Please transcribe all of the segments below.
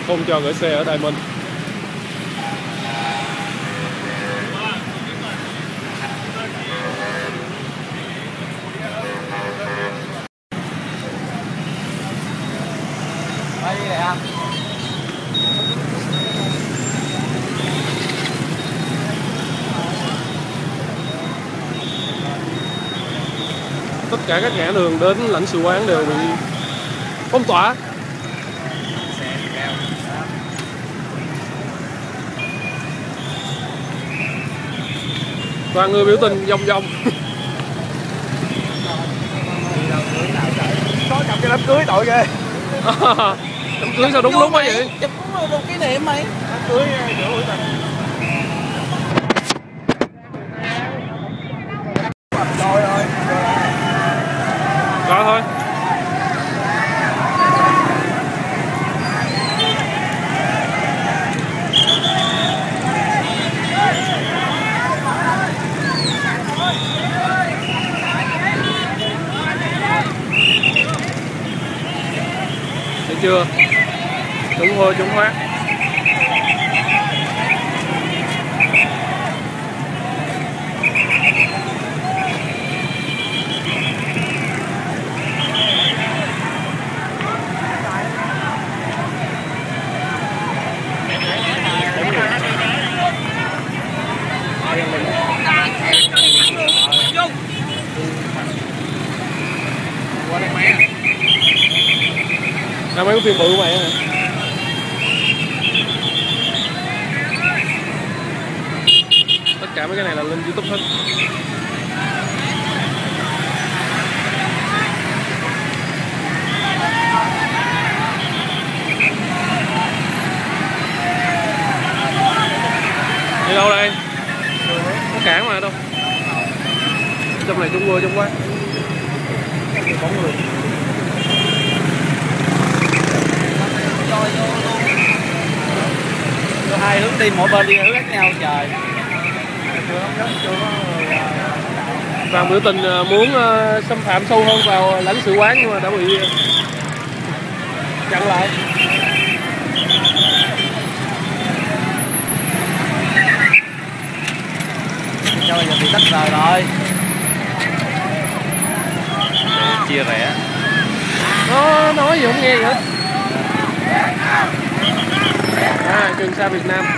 không cho gửi xe ở Đài Minh. Tất cả các ngã đường đến lãnh sự quán đều bị phong tỏa. Toàn người biểu tình vòng vòng. Có chụp cái đám cưới tội ghê. Đám cưới sao đúng lúc quá vậy? Chụp một kỷ niệm mày. Đám cưới giữa buổi tình. Rồi thôi. Thấy chưa? Đúng thôi, chúng hóa. Nào mấy cái phim bự mày hả? Tất cả mấy cái này là lên YouTube hết. Đi đâu đây? Có cản mà đâu. Trong này Trung Quốc trong quá. Bóng người. Hai hướng đi, mỗi bên đi hướng khác nhau trời. Đoàn biểu tình muốn xâm phạm sâu hơn vào lãnh sự quán nhưng mà đã bị chặn lại. Cho bây giờ bị tách rời rồi. Chia rẽ. Nó nói gì không nghe vậy? À, Trường Sa Việt Nam.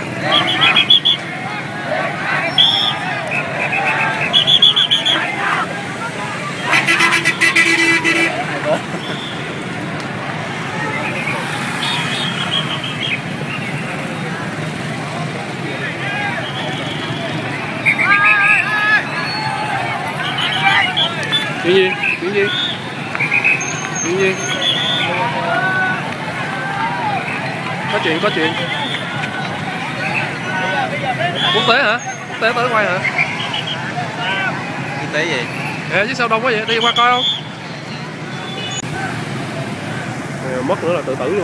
Chuyện gì? Chuyện gì? Chuyện gì? Có chuyện. Quốc tế hả? Quốc tế tới quay hả? Quốc tế gì? À, chứ sao đông quá vậy? Đi qua coi không? Mất nữa là tự tử luôn.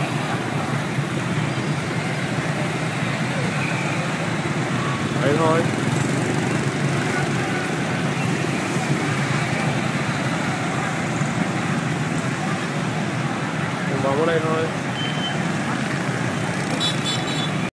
Vậy thôi.